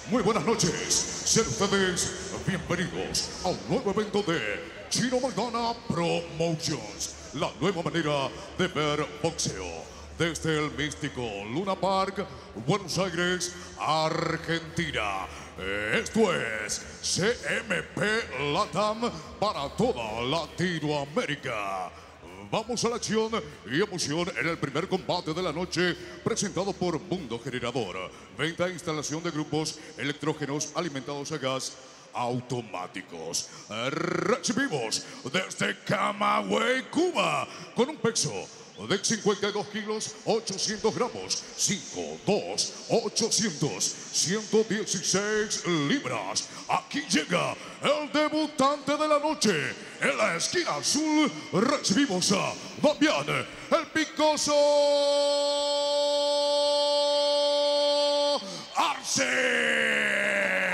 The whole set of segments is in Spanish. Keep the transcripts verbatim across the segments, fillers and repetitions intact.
Muy buenas noches. Sean ustedes bienvenidos a un nuevo evento de Chino Maidana Promotions. La nueva manera de ver boxeo. Desde el místico Luna Park, Buenos Aires, Argentina. Esto es C M P Latam para toda Latinoamérica. Vamos a la acción y emoción en el primer combate de la noche, presentado por Mundo Generador. Venta e instalación de grupos electrógenos alimentados a gas automáticos. Recibimos desde Camagüey, Cuba, con un peso de cincuenta y dos kilos, ochocientos gramos, cinco, dos, ochocientos, ciento dieciséis libras. Aquí llega el debutante de la noche. En la esquina azul recibimos a Damián, el Picoso Arce.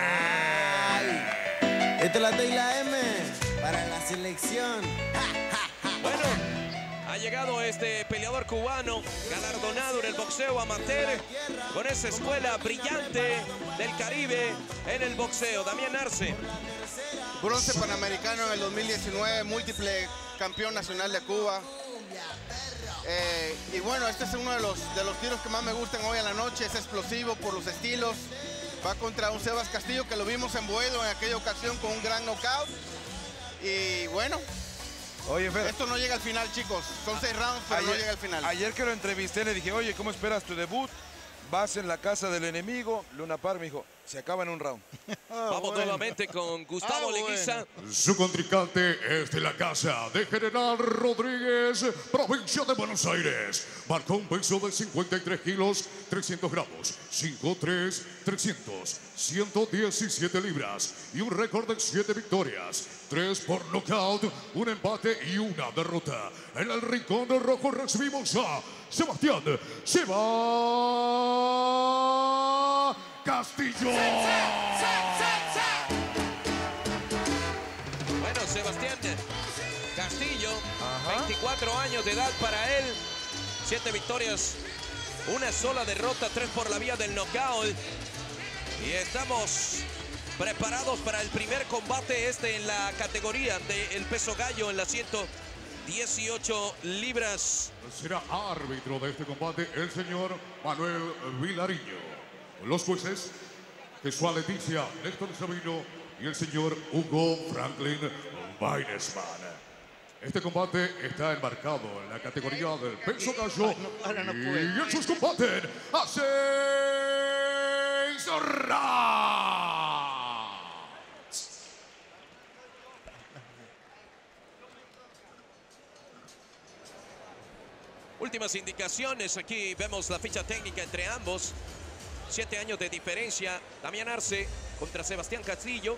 Esta es la T y la M para la selección. Bueno, ha llegado este peleador cubano, galardonado en el boxeo amateur, con esa escuela brillante del Caribe en el boxeo. Damián Arce. Bronce panamericano en el dos mil diecinueve, múltiple campeón nacional de Cuba. Eh, y bueno, este es uno de los, de los tiros que más me gustan hoy en la noche. Es explosivo por los estilos. Va contra un Sebas Castillo que lo vimos en Boedo en aquella ocasión con un gran knockout. Y bueno, oye, Fer, esto no llega al final, chicos. Son seis rounds, pero ayer, no llega al final. Ayer que lo entrevisté le dije, oye, ¿cómo esperas tu debut? Vas en la casa del enemigo. Luna Park me dijo, se acaba en un round. Ah, Vamos bueno. nuevamente con Gustavo ah, Leguiza. Bueno. Su contrincante es de la casa de General Rodríguez, provincia de Buenos Aires. Marcó un peso de cincuenta y tres kilos, trescientos gramos, cinco, tres, trescientos, ciento diecisiete libras y un récord de siete victorias, tres por nocaut, un empate y una derrota. En el rincón del rojo recibimos a Sebastián Seba Castillo. Bueno, Sebastián Castillo, Ajá. veinticuatro años de edad para él, siete victorias, una sola derrota, tres por la vía del knockout. Y estamos preparados para el primer combate este en la categoría del peso gallo en las ciento dieciocho libras. Será árbitro de este combate el señor Manuel Vilariño. Los jueces, Jesús Leticia, Néstor Sabino y el señor Hugo Franklin Weinesman. Este combate está enmarcado en la categoría del peso gallo. No, ahora no puede. Y en sus combates a seis rounds. Últimas indicaciones, aquí vemos la ficha técnica entre ambos. Siete años de diferencia. Damián Arce contra Sebastián Castillo.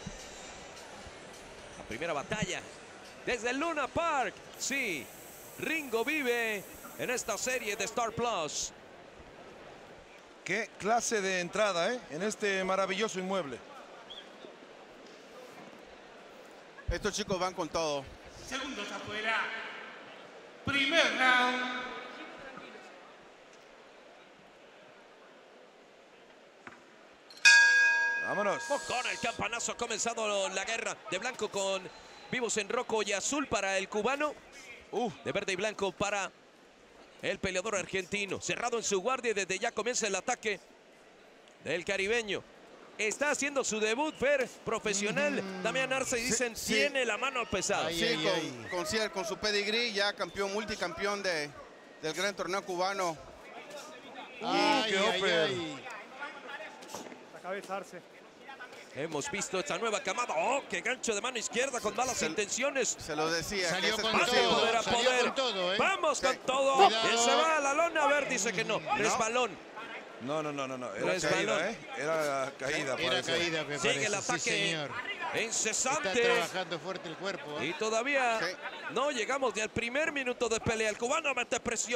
La primera batalla desde el Luna Park. Sí, Ringo vive en esta serie de Star Plus. Qué clase de entrada, ¿eh? En este maravilloso inmueble. Estos chicos van con todo. Segundos afuera. Primer round. Vámonos. Con el campanazo ha comenzado la guerra de blanco con vivos en rojo y azul para el cubano. Uh, de verde y blanco para el peleador argentino. Cerrado en su guardia y desde ya comienza el ataque del caribeño. Está haciendo su debut, Fer, profesional. Mm. Damián Arce y dicen, sí, tiene sí. la mano pesada. Ay, sí, ay, con, ay. Con, con, con su pedigrí, ya campeón, multicampeón de, del gran torneo cubano. Ay, qué ay, ay. La cabeza Arce. Hemos visto esta nueva camada. ¡Oh, qué gancho de mano izquierda con malas se, intenciones! Se lo decía. Salió con todo. todo. Poder a Salió poder. con todo, ¿eh? ¡Vamos sí. con todo! Cuidado. Y se va a la lona. A ver, dice que no. no. Resbalón. No, no, no, no. no. Era Resbalón. caída, ¿eh? Era caída. Era parece. caída, me Sigue parece. el ataque sí, señor. incesante. Está trabajando fuerte el cuerpo, ¿eh? Y todavía sí. no llegamos ni al primer minuto de pelea. El cubano mete presión.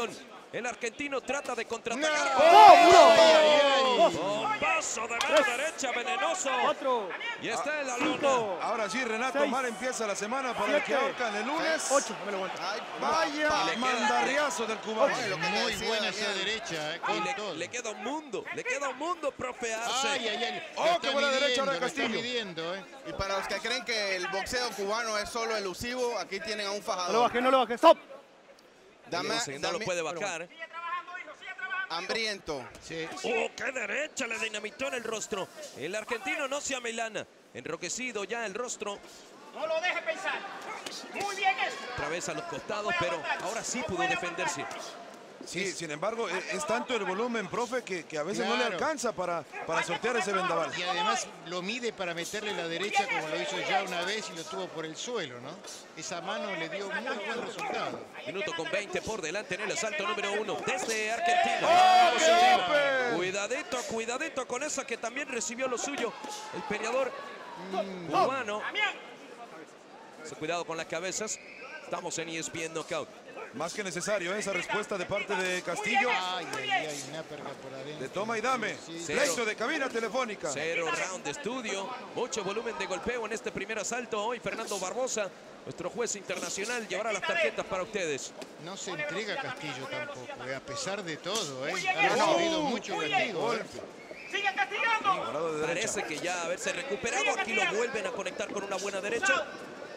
El argentino trata de contraatacar. ¡Oh, Un paso de mano derecha venenoso. Cuatro. Y está en la lona. Ahora sí, Renato, Seis. mal empieza la semana para el que Siete. ahorcan el lunes. Ocho. No me lo aguanto. Ay, Vaya pa- Le queda- mandarriazo del cubano. Ay, lo que te Muy decía, buena esa Damián. derecha, eh, Y con le, todo. le queda un mundo. Le queda un mundo, profe Arce. Ay, ay, ay. Oh, Lo qué está buena derecha ahora de midiendo, lo está Castillo. midiendo, eh. Y para los que creen que el boxeo cubano es solo elusivo, aquí tienen a un No lo fajador. bajé, no lo bajé. Stop. Dame, Dice, no lo dame- puede bajar. hambriento. Sí. ¡Oh, qué derecha! Le dinamitó en el rostro. El argentino no se amilana. Enroquecido ya el rostro. No lo deje pensar. Muy bien eso. Otra vez a los costados, pero ahora sí pudo defenderse. Sí, sin embargo, e- es tanto el volumen, profe, que, que a veces no le Claro. alcanza para, para sortear ese vendaval. Y además lo mide para meterle la derecha como lo hizo ya una vez y lo tuvo por el suelo, ¿no? Esa mano le dio muy buen resultado. Minuto con veinte por delante en el asalto número uno desde Argentina. ¡Oh, Positivo. qué golpe! Cuidadito, cuidadito con esa que también recibió lo suyo. El peleador cubano. Cuidado con las cabezas. Estamos en E S P N Knockout. Más que necesario esa respuesta de parte de Castillo. Ay, ay, ay, una perca por adentro. De toma y dame. Sí, sí. Cero. Pleito de cabina telefónica. Cero round de estudio. Mucho volumen de golpeo en este primer asalto. Hoy Fernando Barbosa, nuestro juez internacional, llevará las tarjetas para ustedes. No se entrega Castillo tampoco, eh, a pesar de todo, ¿eh? Ha recibido mucho castigo. ¿eh? Sigue castigando. Volado de derecha. Parece que ya haberse recuperado. Aquí lo vuelven a conectar con una buena derecha.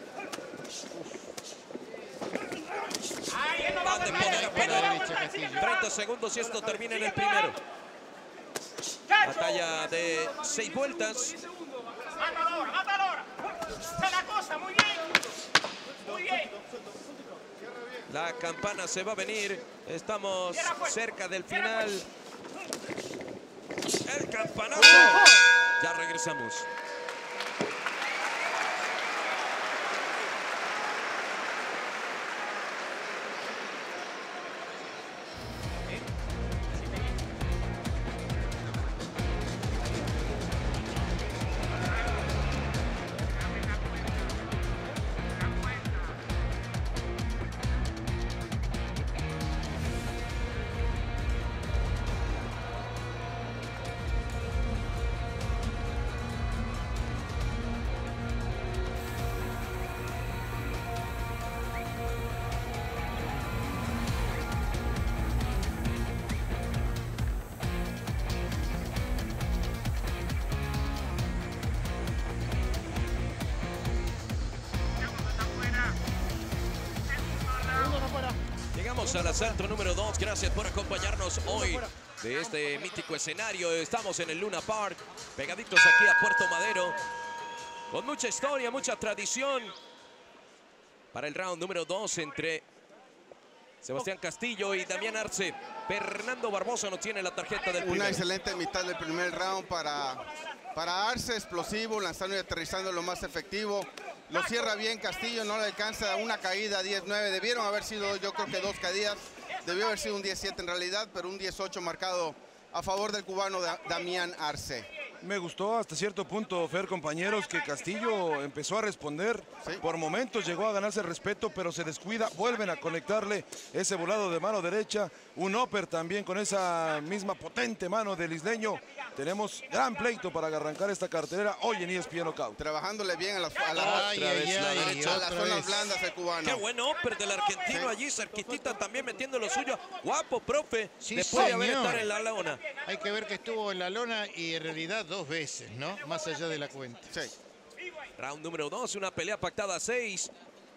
Van de poder a Buena poder. derecha Castillo. treinta segundos y esto termina en el primero. Batalla de seis vueltas. Mátalo ahora, mátalo ahora. Está la cosa, muy bien. Muy bien. La campana se va a venir. Estamos cerca del final. El campanazo. Ya regresamos. Llegamos al asalto número dos. Gracias por acompañarnos hoy de este mítico escenario. Estamos en el Luna Park, pegaditos aquí a Puerto Madero, con mucha historia, mucha tradición. Para el round número dos entre Sebastián Castillo y Damián Arce. Fernando Barbosa no tiene la tarjeta del Una primero. excelente mitad del primer round para, para Arce, explosivo, lanzando y aterrizando lo más efectivo. Lo cierra bien Castillo, no le alcanza una caída diez nueve. Debieron haber sido, yo creo que dos caídas. Debió haber sido un diez siete en realidad, pero un diez ocho marcado a favor del cubano Da- Damián Arce. Me gustó hasta cierto punto, Fer, compañeros, que Castillo empezó a responder. Sí. Por momentos llegó a ganarse el respeto, pero se descuida. Vuelven a conectarle ese volado de mano derecha. Un upper también con esa misma potente mano del isleño. Tenemos gran pleito para arrancar esta cartelera hoy en E S P N Knockout. Trabajándole bien a las, a las- Ay, Otra vez ay, la ay, derecha. a las otra zonas vez. blandas el cubano. Qué buen upper del argentino allí, cerquitita también metiendo lo suyo. Guapo, profe. Sí, Después de haber señor. estar en la lona. Hay que ver que estuvo en la lona y en realidad dos veces, ¿no? Más allá de la cuenta. Sí. Round número dos, una pelea pactada a seis.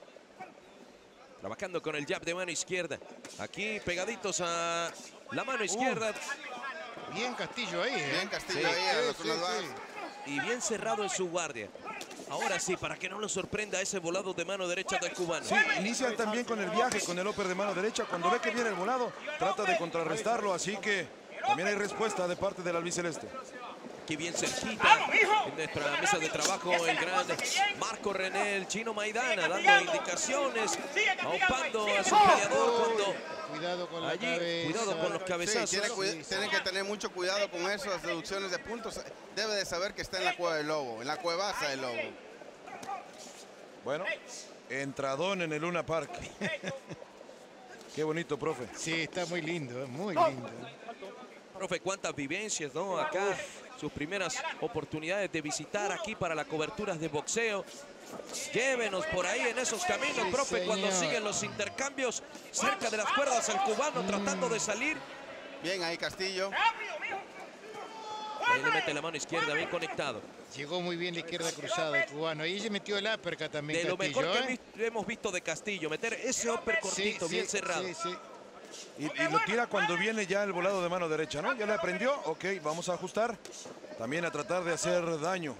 Trabajando con el jab de mano izquierda. Aquí pegaditos a la mano izquierda. Bien Castillo ahí, ¿eh? Bien Castillo Sí. ahí a las Sí, zonas sí, bajas. sí. Y bien cerrado en su guardia. Ahora sí, para que no lo sorprenda ese volado de mano derecha del cubano. Sí, inician también con el viaje, con el upper de mano derecha. Cuando ve que viene el volado, trata de contrarrestarlo. Así que también hay respuesta de parte del albiceleste. Aquí bien cerquita en nuestra mesa de trabajo el gran Marco René, el chino Maidana, dando indicaciones, aupando a su peleador cuando Cuidado con la allí, cabeza. cuidado con los Sí, cabezazos. tiene, cuida- tiene que tener mucho cuidado con eso, las reducciones de puntos. Debe de saber que está en la cueva del lobo, en la cuevaza del lobo. Bueno, entradón en el Luna Park. Qué bonito, profe. Sí, está muy lindo, muy lindo. Profe, cuántas vivencias, ¿no? Acá, sus primeras oportunidades de visitar aquí para las coberturas de boxeo. Llévenos por ahí en esos caminos, Sí, profe, señor. cuando siguen los intercambios cerca de las cuerdas, el cubano tratando de salir. Bien ahí Castillo. Ahí le mete la mano izquierda, bien conectado. Llegó muy bien la izquierda cruzada el cubano. Ahí se metió el uppercut también, De lo Castillo, mejor que ¿eh? vi- hemos visto de Castillo, meter ese upper cortito, Sí, bien sí, cerrado. sí, sí. Y, y lo tira cuando viene ya el volado de mano derecha, ¿no? Ya le aprendió. Ok, vamos a ajustar. También a tratar de hacer daño.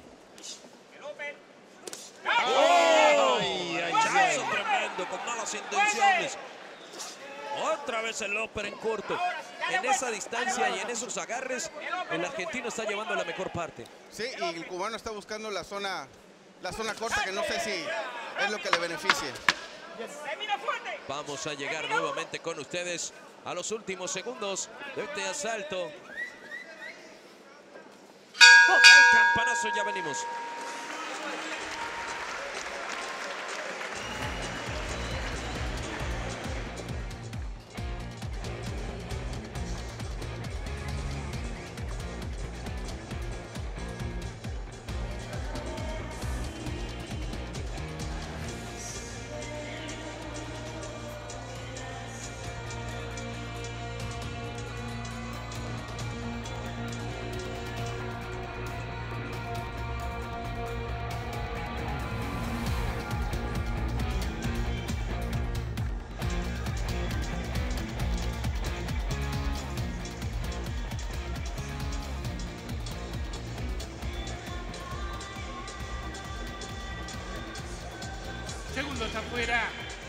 Ay, ay, Chazo ay. tremendo, con malas intenciones. Otra vez el upper en corto. En esa distancia y en esos agarres, el argentino está llevando la mejor parte. Sí, y el cubano está buscando la zona, la zona corta, que no sé si es lo que le beneficie. Vamos a llegar nuevamente con ustedes a los últimos segundos de este asalto. El campanazo, ya venimos. Segundo está afuera.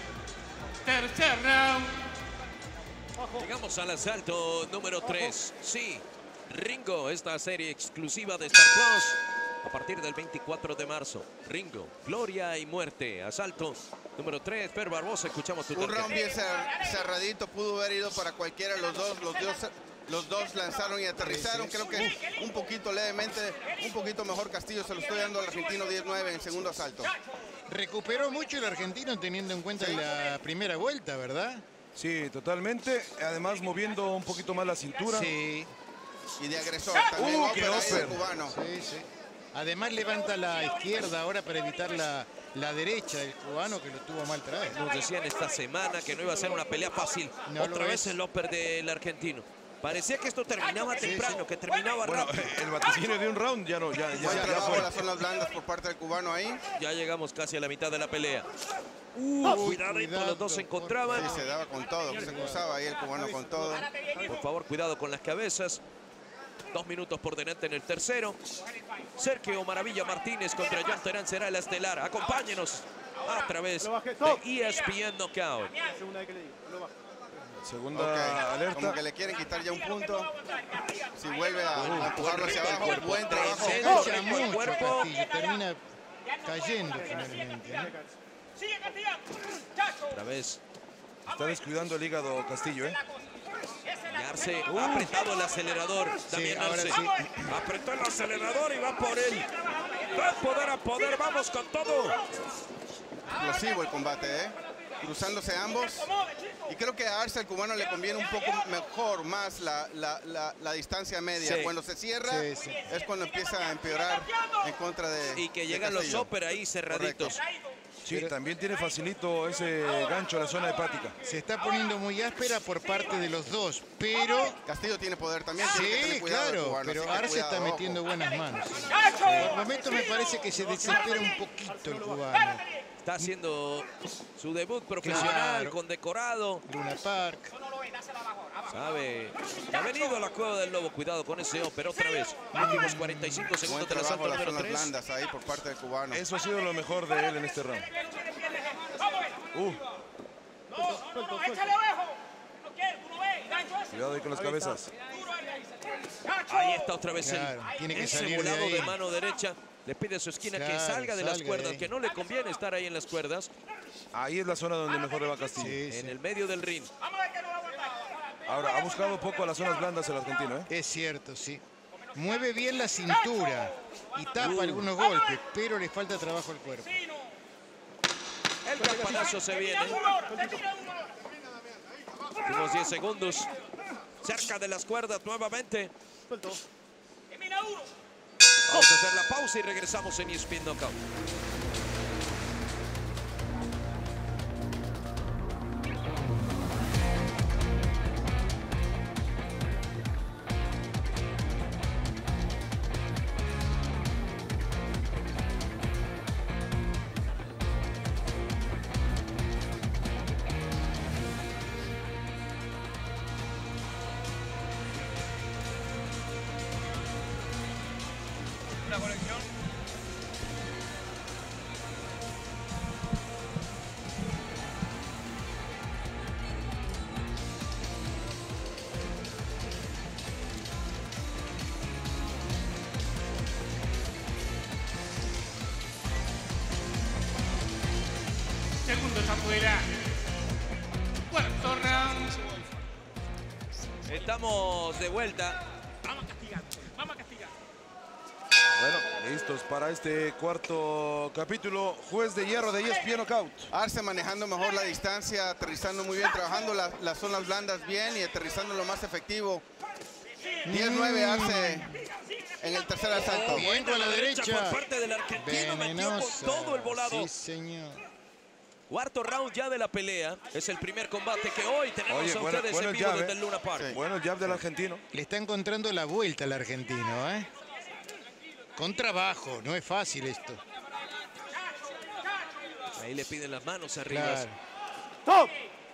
Tercer round. Llegamos al asalto número tres. Sí, Ringo, esta serie exclusiva de Star Plus. A partir del veinticuatro de marzo. Ringo, Gloria y Muerte. Asalto número tres. Per Barbosa, escuchamos tu Un tarjeta. round bien cer- cerradito, pudo haber ido para cualquiera de los dos. Los dos, los dos lanzaron y aterrizaron. Creo que un poquito levemente, un poquito mejor Castillo. Se lo estoy dando al argentino diez nueve en el segundo asalto. Recuperó mucho el argentino teniendo en cuenta la primera vuelta, ¿verdad? Sí, totalmente. Además, moviendo un poquito más la cintura. Sí, Y de agresor también. Uh, upper qué ahí upper. del cubano. sí, sí. Además levanta la izquierda ahora para evitar la, la derecha del cubano, que lo tuvo mal traído. Nos decían esta semana que no iba a ser una pelea fácil. No Otra lo vez es. el upper del argentino. Parecía que esto terminaba Sí, temprano, sí. que terminaba Bueno, rápido. el vaticinio de un round ya no, ya, ya, Buen ya trabajo fue. en las zonas blandas por parte del cubano ahí. Ya llegamos casi a la mitad de la pelea. Uh, cuidadito, cuidado, los dos se por encontraban. Sí, se daba con todo, se cruzaba ahí el cubano con todo. Por favor, cuidado con las cabezas. Dos minutos por delante en el tercero. Sergio Maravilla Martínez contra John Terán será el estelar. Acompáñenos a través de E S P N Knockout. Segunda Ok, alerta. como que le quieren quitar ya un punto. Si vuelve a, Uh, a empujarlo hacia buen abajo, cuerpo, buen trabajo. tremendo. Engancha ritmo el mucho cuerpo. Castillo, termina cayendo finalmente, ¿no? Sigue Castillo. Chacho. Otra vez. Está descuidando el hígado Castillo, ¿eh? Arce ha apretado el acelerador. También ahora Arce. sí. Apretó el acelerador y va por él. Va poder a poder. Vamos con todo. Explosivo el combate, ¿eh? Cruzándose ambos. Y creo que a Arce, el cubano, le conviene un poco mejor más la, la, la, la distancia media. Sí. Cuando se cierra, Sí, sí. es cuando empieza a empeorar en contra de Y que de llegan los Castillo. upper ahí cerraditos. Sí, también tiene facilito ese gancho a la zona hepática. Se está poniendo muy áspera por parte de los dos, pero... Castillo tiene poder también. tiene que Sí, tener cuidado el claro, cubano, pero así que Arce cuidado, está ojo. metiendo buenas manos. Por momentos me parece que se desespera un poquito el cubano. Está haciendo su debut profesional, Claro. condecorado. Luna Park. Sabe, ha venido a la cueva del lobo. Cuidado con ese upper otra vez. Últimos cuarenta y cinco Buen segundos del trabajo asalto las número zonas tres. blandas ahí por parte del cubano. Eso ha sido lo mejor de él en este round. Uh, No, no, no, échale abajo. No quiere, tú no ves. Gancho ese. cuidado ahí con las cabezas. Ahí está otra vez Claro, el tiene que ese salir de volado de, ahí. mano derecha. Le pide a su esquina que Claro, salga de las salga cuerdas, de ahí. que no le conviene estar ahí en las cuerdas, Ahí es la zona donde mejor le va Castillo. Sí, en sí. el medio del ring. Vamos a ver que no va a aguantar. Ahora, ha buscado poco a las zonas blandas el argentino, ¿eh? Es cierto, sí. Mueve bien la cintura y tapa Uh. algunos golpes, pero le falta trabajo al cuerpo. El campanazo se viene. Termina uno, termina uno. Últimos diez segundos. Cerca de las cuerdas nuevamente. Vamos a hacer la pausa y regresamos en E S P N Knockout. Una conexión. Segundos afuera. Cuarto round. Estamos de vuelta. Vamos a castigar. Vamos a castigar. Bueno, listos para este cuarto capítulo. Juez de hierro de E S P N Knockout. Arce manejando mejor la distancia, aterrizando muy bien, trabajando la- las zonas blandas bien y aterrizando lo más efectivo. diez nueve Arce en el tercer asalto. Bien con la derecha. Por parte del argentino, metió con Venenosa. todo el volado. Sí, señor. Cuarto round ya de la pelea. Es el primer combate que hoy tenemos Oye, a bueno- ustedes bueno en el vivo jab, desde eh. el Luna Park. Sí. Bueno, el jab del argentino. Le está encontrando la vuelta al argentino, ¿eh? Con trabajo, no es fácil esto. Ahí le piden las manos arriba. Claro.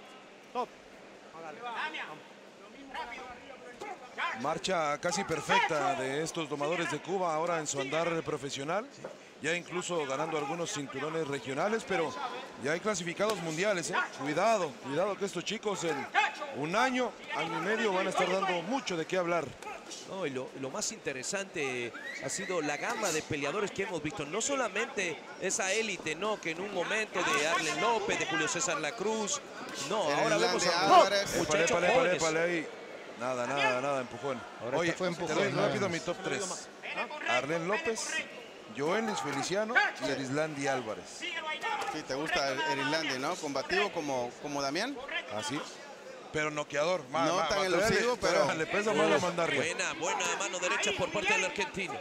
Marcha casi perfecta de estos domadores de Cuba ahora en su andar profesional. Ya incluso ganando algunos cinturones regionales, pero ya hay clasificados mundiales, ¿eh? Cuidado, cuidado que estos chicos en un año, año y medio van a estar dando mucho de qué hablar. No, y lo, lo más interesante ha sido la gama de peleadores que hemos visto. No solamente esa élite, no, que en un momento de Arlen López, de Julio César La Cruz. No, El ahora vemos Irlande a Álvarez. Épale, muchachos épale, épale, jóvenes. épale ahí. Nada, nada, nada, empujón. Ahora Oye, esta fue empujón, te doy nada rápido más. mi top tres. Arlen López, Joelis Feliciano y Erislandi Álvarez. Sí, te gusta el, el Irlande, ¿no? Combativo como, como Damián. Así. Pero noqueador. Más, No más, tan más, elusivo, todavía le- pero- le pesa más la mandarria. Buena, buena mano derecha por parte del argentino.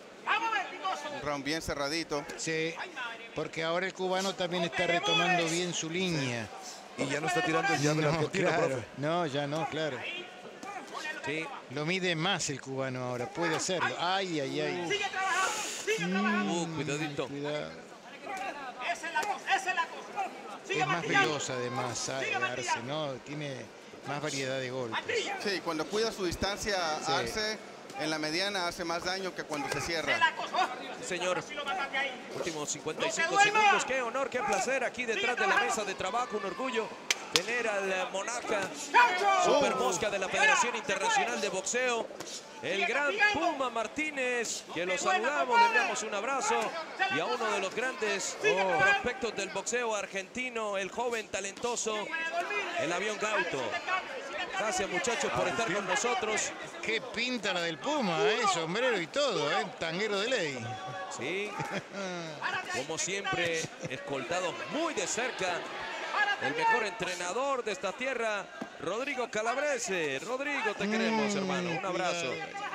Un round bien cerradito. Sí, porque ahora el cubano también está retomando bien su línea. Y ya no está tirando el jab del No, argentino, claro. profe. No, ya no, claro. Sí, Lo mide más el cubano ahora, puede hacerlo. Ay, ay, ay. Sigue trabajando. Sigue trabajando. uh, cuidadito. Cuidado. Esa es la cosa. Esa es la cosa. Sigue Es más martillando. veloz además, a- Arce, ¿no? Tiene más variedad de golpes. Martilla. Sí, cuando cuida su distancia, Sí. Arce en la mediana hace más daño que cuando se Esa es cierra. la cosa. Sí, señor. Si lo mataste ahí. Últimos cincuenta y ¡No se cinco duerma! segundos. Qué honor, qué placer aquí detrás de la mesa de trabajo. Un orgullo tener al eh, monarca Super Mosca de la Federación Internacional de Boxeo, el gran Puma Martínez, que lo saludamos, le enviamos un abrazo, y a uno de los grandes oh, prospectos del boxeo argentino, el joven talentoso, el Avión Gauto. Gracias, muchachos, por estar con nosotros. Qué pinta la del Puma, ¿eh? Sombrero y todo, ¿eh? Tanguero de ley. Sí, como siempre, escoltado muy de cerca el mejor entrenador de esta tierra, Rodrigo Calabrese. Rodrigo, te queremos, hermano. Un abrazo.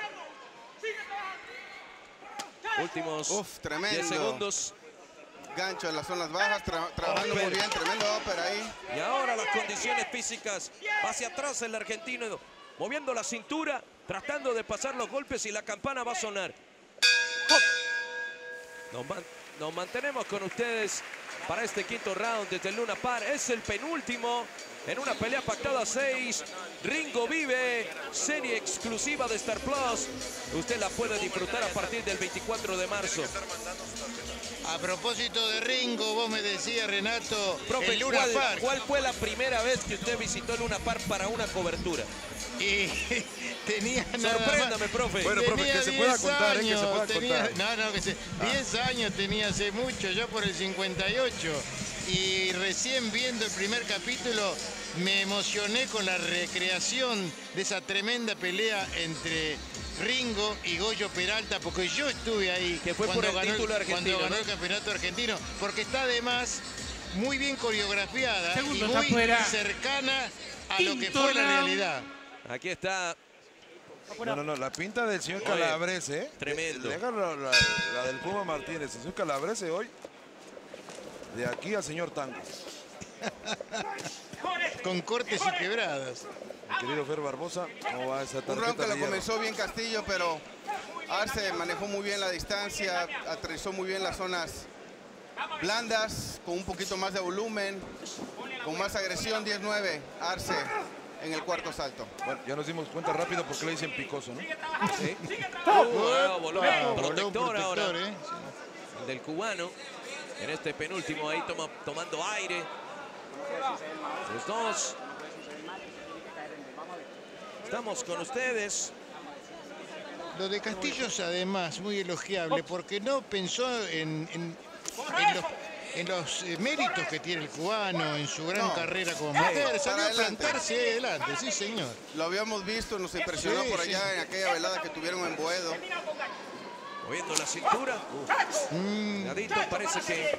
Últimos Uf, tremendo. diez segundos. Gancho en las zonas bajas, tra- trabajando muy bien, tremendo upper ahí. Y ahora las condiciones físicas. Hacia atrás el argentino, moviendo la cintura, tratando de pasar los golpes y la campana va a sonar. Nos, man- nos mantenemos con ustedes para este quinto round desde el Luna Park. Es el penúltimo en una pelea pactada a seis. Ringo Vive, serie exclusiva de Star Plus. Usted la puede disfrutar a partir del veinticuatro de marzo. A propósito de Ringo, vos me decías, Renato, Profe, el Luna ¿cuál, Park. ¿cuál fue la primera vez que usted visitó el Luna Park para una cobertura? Y tenía nada más- Sorpréndame, profe. Bueno, profe, Tenía que se pueda diez contar, eh, que se años, pueda tenía- contar. No, no, que se, diez años tenía hace mucho, yo por el cincuenta y ocho. Y recién viendo el primer capítulo me emocioné con la recreación de esa tremenda pelea entre Ringo y Goyo Peralta, porque yo estuve ahí Que fue por cuando el ganó, título argentino, cuando ganó ¿no? el campeonato argentino, porque está además muy bien coreografiada Segundos y muy afuera. cercana a lo que fue la realidad. Aquí está. No, no, no, la pinta del señor Oye, Calabrese, ¿eh? tremendo. Deja la, la, la del Puma Martínez. El señor Calabrese hoy, de aquí al señor Tango. Con cortes y quebradas. Mi querido Fer Barbosa, ¿cómo va esa Un round tarjeta que de lo hierro? comenzó bien Castillo, pero Arce manejó muy bien la distancia, aterrizó muy bien las zonas blandas, con un poquito más de volumen, con más agresión. Diez nueve, Arce en el cuarto salto. Bueno, ya nos dimos cuenta rápido porque le dicen picoso, ¿no? Sí. Uh, volumen Ah, voló un protector ahora. protector, ¿eh? El del cubano. En este penúltimo ahí toma, tomando aire. Los dos. Estamos con ustedes. Lo de Castillo es además muy elogiable porque no pensó en, en- en los, en los, eh, méritos que tiene el cubano en su gran No. carrera como amateur. Para Salió a adelante. plantarse ahí adelante, sí señor. Lo habíamos visto, nos impresionó Sí, por sí. allá en aquella velada que tuvieron en Boedo. Moviendo la cintura. Cuidadito, parece que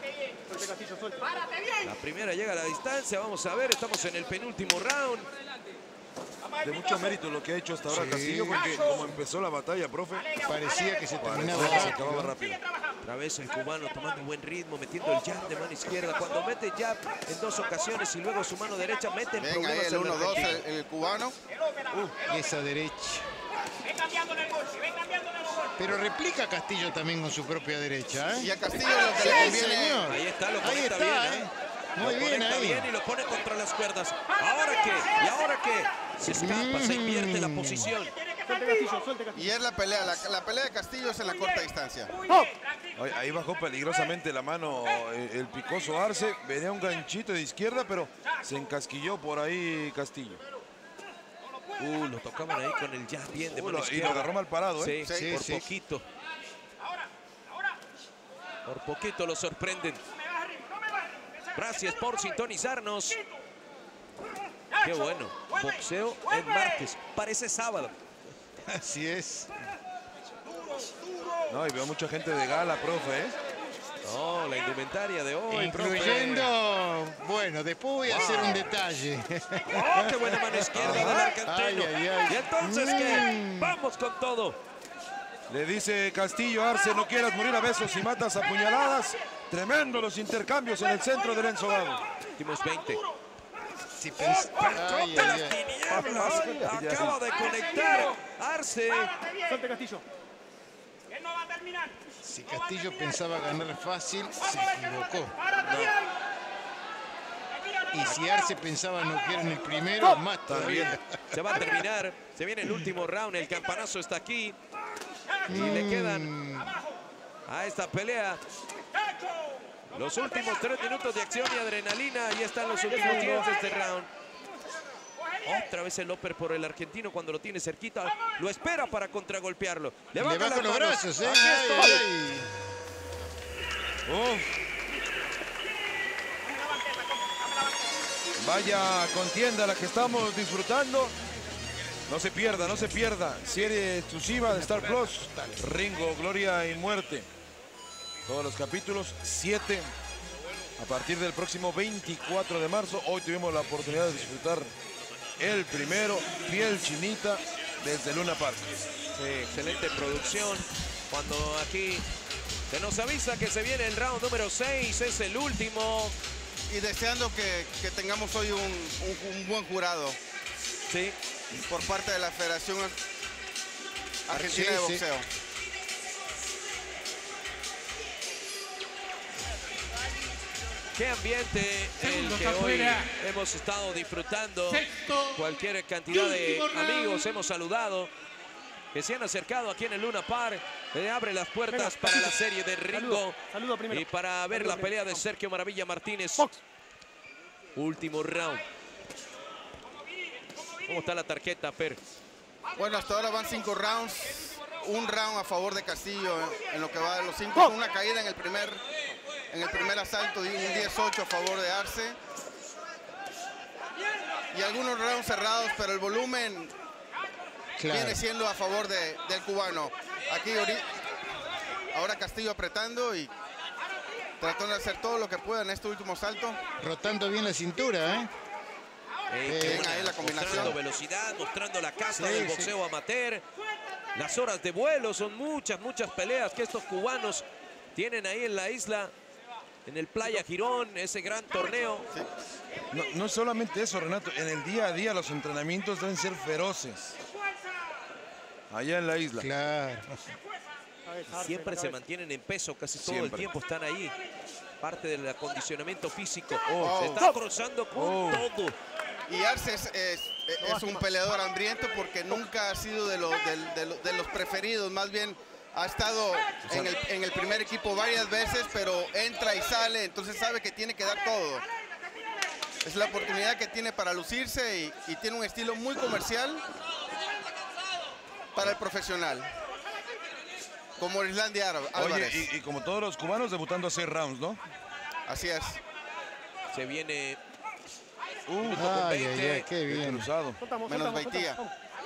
la primera llega a la distancia. Vamos a ver, estamos en el penúltimo round. De mucho mérito lo que ha hecho hasta ahora Sí. Castillo, porque como empezó la batalla, profe, Parecía que se terminaba parecía que se rápido. acababa rápido. Otra vez el cubano tomando buen ritmo, metiendo el jab de mano izquierda. Cuando mete jab en dos ocasiones y luego su mano derecha, mete en Ven ahí problemas el el uno dos, argentino. el, el cubano. Y esa derecha. Pero replica Castillo también con su propia derecha, Y ¿eh? a Castillo lo que le Sí, conviene... señor. Ahí está, lo Ahí conecta está, bien, ¿eh? ¿eh? Muy Lo bien conecta ahí. bien y lo pone contra las cuerdas. ¿Ahora qué? ¿Y ahora qué? Se escapa, se invierte la posición. Y es la pelea, la, la pelea de Castillo es en la corta distancia. Ahí, ahí bajó peligrosamente la mano eh, el picoso Arce. Venía un ganchito de izquierda, pero se encasquilló por ahí Castillo. Uh, lo tocaban ahí con el jab bien de Uh, mano lo- y lo izquierda. agarró mal parado, ¿eh? Sí, Sí, por sí. poquito. Por poquito lo sorprenden. Gracias por sintonizarnos. Qué bueno. Boxeo en martes. Parece sábado. Así es. No, y veo mucha gente de gala, profe, ¿eh? Oh, la indumentaria de hoy, profe. Incluyendo, bueno, después voy a hacer un detalle. Oh, qué buena mano izquierda del argentino. Ay, ay, ay. Y entonces, ¿qué? Vamos con todo. Le dice Castillo a Arce, no quieras morir a besos y matas a puñaladas. Tremendo los intercambios en el centro del Enzo Gago. Últimos veinte. Si pens- Ay, ay, ay. Tinieblas. Acaba de conectar Arce. Si Castillo pensaba ganar fácil, se equivocó. Y si Arce pensaba noquear en el primero, más todavía. Se va a terminar. Se viene el último round. El campanazo está aquí. Y le quedan a esta pelea los últimos tres minutos de acción y adrenalina. Ahí están los últimos diez de este round. Otra vez el upper por el argentino cuando lo tiene cerquita. Lo espera para contragolpearlo. Le Levanta bajo las los manos. brazos, ¿eh? Aquí Ay, estoy. ay, Uf. Vaya contienda la que estamos disfrutando. No se pierda, no se pierda. Serie exclusiva de Star Plus. Ringo, Gloria y Muerte. Todos los capítulos, siete. A partir del próximo veinticuatro de marzo. Hoy tuvimos la oportunidad de disfrutar el primero, Piel Chinita, desde Luna Park. Sí, excelente producción. Cuando aquí se nos avisa que se viene el round número seis, es el último. Y deseando que, que tengamos hoy un, un- un buen jurado Sí, por parte de la Federación Argentina Sí, de sí. Boxeo. qué ambiente el Segundos que hoy afuera. hemos estado disfrutando. Sexto Cualquier cantidad de y último round. amigos hemos saludado que se han acercado aquí en el Luna Park. Le abre las puertas Venga, para la Castillo. serie de Ringo. Saludo, saludo primero. Y para ver Saludo la pelea primero. de Sergio Maravilla Martínez. Box. Último round. ¿Cómo está la tarjeta, Per? Bueno, hasta ahora van cinco rounds. Un round a favor de Castillo en, en lo que va de los cinco. ¡Oh! Con una caída en el primer, en el primer asalto, y un diez ocho a favor de Arce. Y algunos rounds cerrados, pero el volumen Claro. viene siendo a favor de- del cubano. Aquí ahori- ahora Castillo apretando y tratando de hacer todo lo que pueda en este último salto. Rotando bien la cintura, ¿eh? Eh, Bien, una- ahí la combinación. Mostrando velocidad, mostrando la casta Sí, del sí. boxeo amateur. Las horas de vuelo son muchas, muchas peleas que estos cubanos tienen ahí en la isla, en el Playa Girón, ese gran torneo. No, no solamente eso, Renato. En el día a día los entrenamientos deben ser feroces. Allá en la isla. Claro. Siempre se mantienen en peso, casi todo Siempre. el tiempo están ahí. Parte del acondicionamiento físico. Oh. Se está cruzando con Oh. todo. Y Arce es, es- es un peleador hambriento porque nunca ha sido de los, del- de los, de los preferidos. Más bien ha estado en el, en el primer equipo varias veces, pero entra y sale, entonces sabe que tiene que dar todo. Es la oportunidad que tiene para lucirse y, y tiene un estilo muy comercial para el profesional. Como Islandia Álvarez. Oye, y, y como todos los cubanos debutando a seis rounds, ¿no? Así es. Se viene Uh, Ay, ay, ay, qué bien. cruzado. Menos Baitía.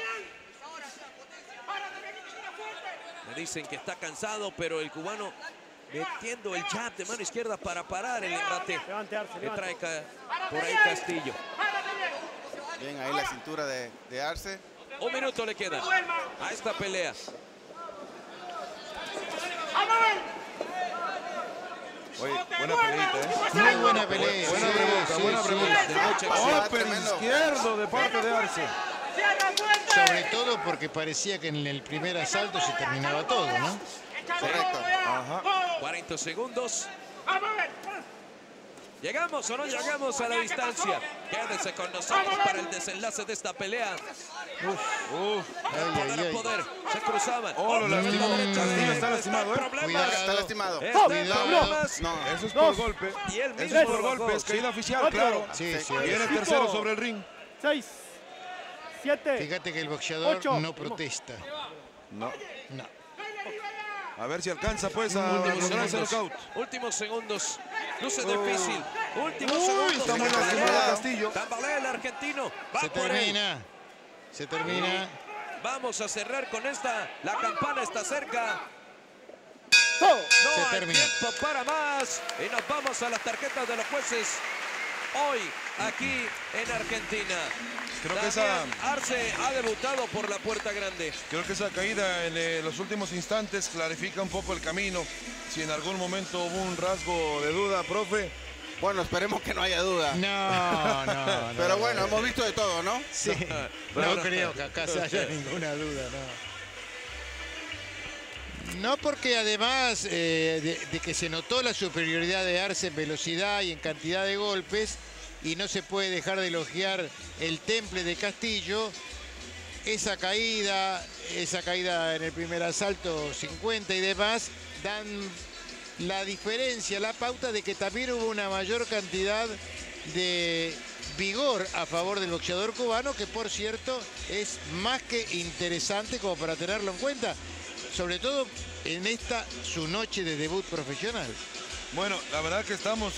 Me dicen que está cansado, pero el cubano metiendo el jab de mano izquierda para parar el embate que trae ca- por ahí Castillo. Bien, ahí la cintura de, de Arce. Un minuto le queda a esta pelea. Oye, buena peleita, ¿eh? Muy buena pelea. Buena sí, pregunta, sí, buena sí. pregunta. De mucha Ah, acción. Upper tremendo. izquierdo de parte de Arce. Sobre todo porque parecía que en el primer asalto se terminaba todo, ¿no? Correcto. Ajá. cuarenta segundos. ¿Llegamos o no llegamos a la distancia? Quédense con nosotros para el desenlace de esta pelea. Uf. Ay, Poder ay, a ay. poder. Se cruzaban. Oh, lo Otro en la lastimó. derecha de- Castillo está está lastimado, ¿eh? problemas. Cuidado. Está lastimado. Está en Cuidado. problemas. No, Eso es por golpe. Y él Eso mismo es por lo bajó, golpe, es sí. caída oficial, claro. Sí, sí. Viene tercero sobre el ring. seis, siete, Fíjate que el boxeador Ocho. no protesta. No. No. A ver si alcanza pues a Últimos lograr ese segundos. knockout. Últimos segundos. Luce difícil. Últimos Uy, segundos. está muy Tambalea. lastimado Castillo. Tambalea el argentino. Va Se por él. termina. Se termina. Vamos a cerrar con esta. La campana está cerca. todo. No Se hay termina. tiempo para más. Y nos vamos a las tarjetas de los jueces. Hoy, aquí en Argentina. Creo que Damián esa- Arce ha debutado por la puerta grande. Creo que esa caída en eh, los últimos instantes clarifica un poco el camino. Si en algún momento hubo un rasgo de duda, profe. bueno, esperemos que no haya duda. No, no, no. Pero bueno, hemos visto de todo, ¿no? Sí. No creo que acá se haya ninguna duda, no. No, porque además eh, de, de que se notó la superioridad de Arce en velocidad y en cantidad de golpes, y no se puede dejar de elogiar el temple de Castillo, esa caída, esa caída en el primer asalto, cincuenta y demás, dan la diferencia, la pauta de que también hubo una mayor cantidad de vigor a favor del boxeador cubano, que por cierto es más que interesante como para tenerlo en cuenta, sobre todo en esta su noche de debut profesional. Bueno, la verdad que estamos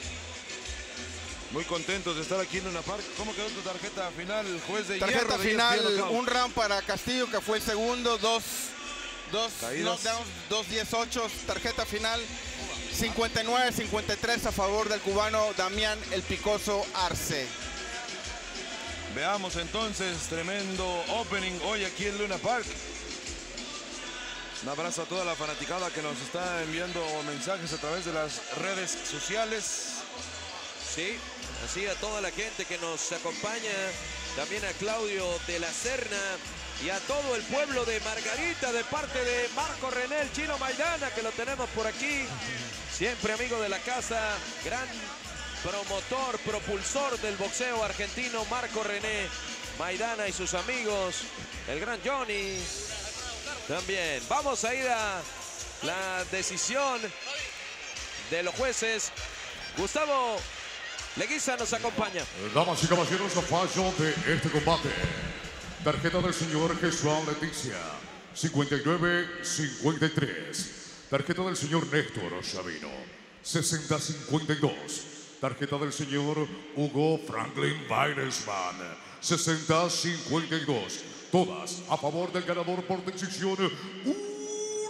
muy contentos de estar aquí en Luna Park. ¿Cómo quedó tu tarjeta final, juez de Tarjeta hierro de final, E S P N Knockout? un round para Castillo, que fue el segundo, dos, dos Caídas. knockdowns, dos dieciocho, tarjeta final, cincuenta y nueve cincuenta y tres a favor del cubano Damián El Picoso Arce. Veamos entonces, tremendo opening hoy aquí en Luna Park. Un abrazo a toda la fanaticada que nos está enviando mensajes a través de las redes sociales. Sí, así a toda la gente que nos acompaña, también a Claudio de la Serna y a todo el pueblo de Margarita de parte de Marco René, el chino Maidana, que lo tenemos por aquí, siempre amigo de la casa, gran promotor, propulsor del boxeo argentino, Marco René Maidana y sus amigos, el gran Johnny. También vamos a ir a la decisión de los jueces. Gustavo Leguiza nos acompaña. Damas y caballeros, a fallo de este combate. Tarjeta del señor Jesús Leticia, cincuenta y nueve cincuenta y tres. Tarjeta del señor Néstor Sabino, sesenta cincuenta y dos. Tarjeta del señor Hugo Franklin Weinesman, sesenta cincuenta y dos. Todas a favor del ganador por decisión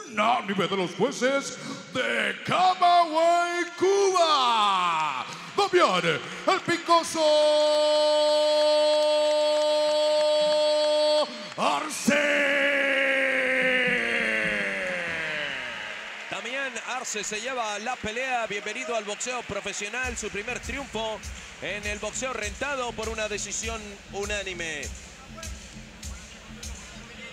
unánime de los jueces de Camagüey, Cuba. Damián el Picoso Arce. Damián Arce se lleva la pelea. Bienvenido al boxeo profesional. Su primer triunfo en el boxeo rentado por una decisión unánime.